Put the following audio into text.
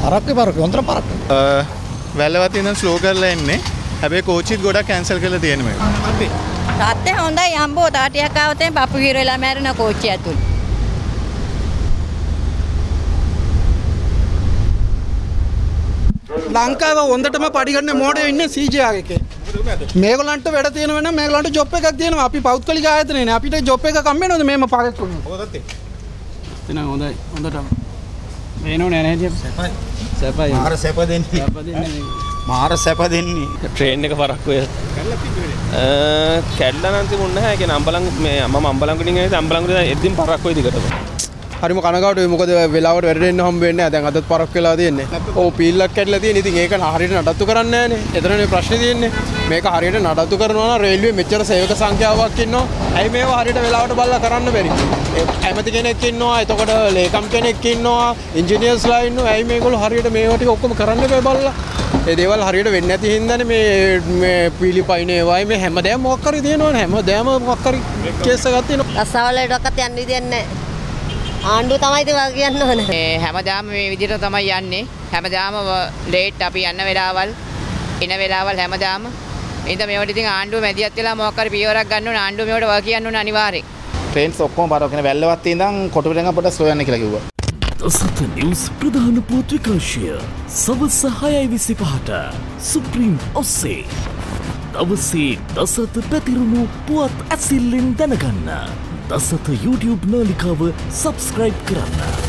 පරක්කේ හොඳට පරක්ක. වැල්ලවත් ඉඳන් ස්ලෝ කරලා එන්නේ. හැබැයි කෝච්චිත් ගොඩක් කැන්සල් කරලා තියෙනවා මේක. අපි තාත්තේ හොඳයි අම්බෝ තාටියක් ආවතෙන් පපු හිර වෙලා මැරෙන කෝච්චිය ඇතුළේ. ලංකාව හොඳටම පරිගන්න මෝඩයෝ ඉන්නේ CJR එකේ. මේගොල්ලන්ට වැඩ තියෙනවා නම් මේගොල්ලන්ට ජොබ් එකක් තියෙනවා. අපි පෞද්ගලික ආයතනනේ. අපිට ජොබ් එකක් හම්බ වෙනවද මේම පාරක් කරනවා. හොඳත් ඒක. එතන හොඳයි. හොඳටම. මේනෝ නෑ නේද? සැපයි. සැපයි. මාර සැප දෙන්නේ. සැප දෙන්නේ. මාර සැප දෙන්නේ. ට්‍රේන් එක පරක්ක ඔය. කැඩලා නම් තිබුණ නැහැ. ඒ කියන්නේ අම්බලන් මේ මම අම්බලන්ගුඩින් ඇවිත් අම්බලන්ගුඩින් එද්දින් පරක්ක ඔය දිගටම. හරිම කනගාටුයි මොකද වෙලාවට වැඩ දෙන්න හම්බ වෙන්නේ නැහැ. දැන් අදත් පරක් වෙලා තියෙන්නේ. ඔව් පීල්ලක් කැඩලා තියෙන. ඉතින් ඒක හරියට නඩත්තු කරන්නේ නැහනේ. එතනනේ ප්‍රශ්නේ තියෙන්නේ. මේක හරියට නඩත්තු කරනවා නම් රේල්වේ මෙච්චර සේවක සංඛ්‍යාවක් ඉන්නවා. ඇයි මේවා හරියට වෙලාවට බලලා කරන්න බැරි? ඇමති කෙනෙක් ඉන්නවා. එතකොට ලේකම් කෙනෙක් ඉන්නවා. ඉන්ජිනියර්ස්ලා ඉන්නවා. ඇයි මේගොල්ලෝ හරියට මේවා ටික ඔක්කොම කරන්න බෑ බලලා? ඒ දේවල් හරියට වෙන්නේ නැති හින්දානේ මේ පීලිපයින් ඒවායි මේ හැමදේම මොකක් කරි තියෙනවනේ. හැමදේම මොකක් කරි කේස් එකක් තියෙනවා. රස්සාවලටවත් යන්න විදියක් නැහැ. ආණ්ඩුව තමයි ඉතින් වා කියන්න ඕනේ. මේ හැමදාම මේ විදිහට තමයි යන්නේ. හැමදාම ලේට් අපි යන වෙලාවල් එන වෙලාවල් හැමදාම. ඉතින් මේවට ඉතින් ආණ්ඩුව මැදිහත් වෙලා මොකක් හරි පියවරක් ගන්න ඕනේ. ආණ්ඩුව මේවට වා කියන්න ඕනේ අනිවාර්යෙන්. ට්‍රේන්ස් ඔක්කොම බාරව කියන වැල්ලවත් ඉඳන් කොටුවෙන් පොඩ්ඩක් ස්ලෝ යන්න කියලා කිව්වා. දසත නිවුස් ප්‍රධාන පුවත් විකාශය සවස් 6:25ට සුප්‍රීම් ඔස්සේ. දවසේ දසත පැතිරුණු පුවත් ඇසිල්ලෙන් දැනගන්න. දසත YouTube නාලිකාව සබස්ක්‍රයිබ් කරන්න.